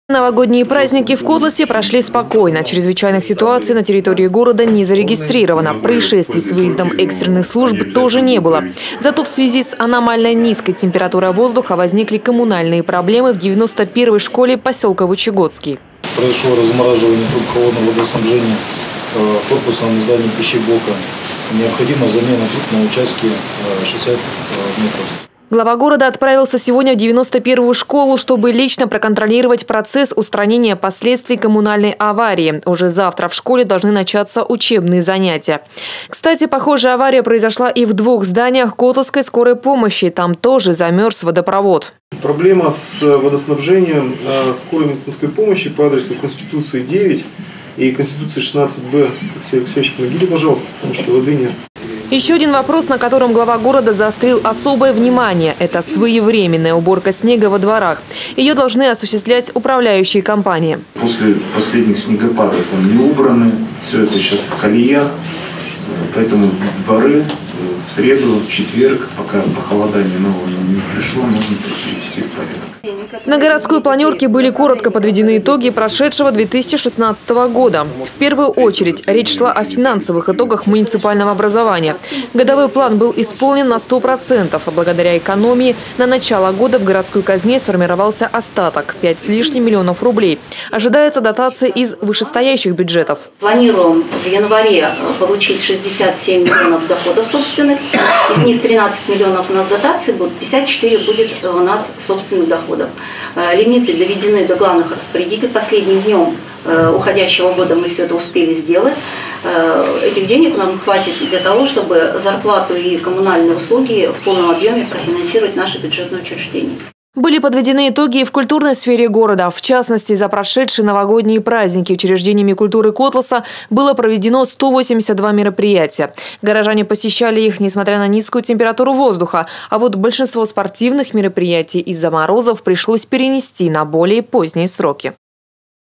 Новогодние праздники в Котласе прошли спокойно. Чрезвычайных ситуаций на территории города не зарегистрировано. Происшествий с выездом экстренных служб тоже не было. Зато в связи с аномально низкой температурой воздуха возникли коммунальные проблемы в 91-й школе поселка Вычегодский. Произошло размораживание труб холодного водоснабжения в корпусном здании пищеблока. Необходима замена труб на участке 60 метров. Глава города отправился сегодня в 91-ю школу, чтобы лично проконтролировать процесс устранения последствий коммунальной аварии. Уже завтра в школе должны начаться учебные занятия. Кстати, похожая авария произошла и в двух зданиях Котласской скорой помощи. Там тоже замерз водопровод. Проблема с водоснабжением скорой медицинской помощи по адресу Конституции 9 и Конституции 16Б. Алексей Алексеевич, помогите, пожалуйста, потому что воды нет. Еще один вопрос, на котором глава города заострил особое внимание – это своевременная уборка снега во дворах. Ее должны осуществлять управляющие компании. После последних снегопадов там не убраны, все это сейчас в колеях, поэтому дворы в среду, в четверг, пока похолодание нового не пришло, нужно привести в порядок. На городской планерке были коротко подведены итоги прошедшего 2016 года. В первую очередь речь шла о финансовых итогах муниципального образования. Годовой план был исполнен на 100%, а благодаря экономии на начало года в городской казне сформировался остаток – 5 с лишним миллионов рублей. Ожидается дотация из вышестоящих бюджетов. Планируем в январе получить 67 миллионов доходов собственных, из них 13 миллионов у нас дотации будут, 54 будет у нас собственных доходов. Лимиты доведены до главных распорядителей. Последним днем уходящего года мы все это успели сделать. Этих денег нам хватит для того, чтобы зарплату и коммунальные услуги в полном объеме профинансировать наши бюджетные учреждения. Были подведены итоги и в культурной сфере города. В частности, за прошедшие новогодние праздники учреждениями культуры Котласа было проведено 182 мероприятия. Горожане посещали их, несмотря на низкую температуру воздуха. А вот большинство спортивных мероприятий из-за морозов пришлось перенести на более поздние сроки.